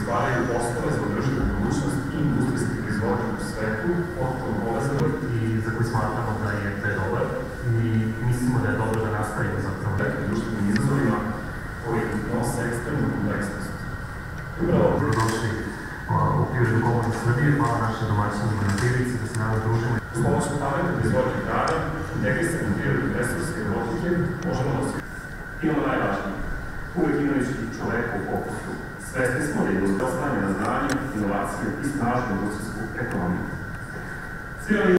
stvaraju poslove za održivu budućnost i industrijski proizvodnje u svetu, potpuno povezano i za koji smatramo da je dobar i mislimo da je dobro da nastavimo zapravo društvenim izazovima koji nose ekstremnu kompleksnost. Upravo dobrodošli u Privrednu komoru Srbije, hvala naše domaćinima na prilici da se danas družimo. Uz pomoć pametne proizvodnje hrane, integrisane prirodne resurse i robotike možemo da se imamo najvažnije. Uvijek imajući čoveka u fokusu, svesni smo da je industrija stanje na znanju, inovaciju i snažnu industrijsku ekonomiju.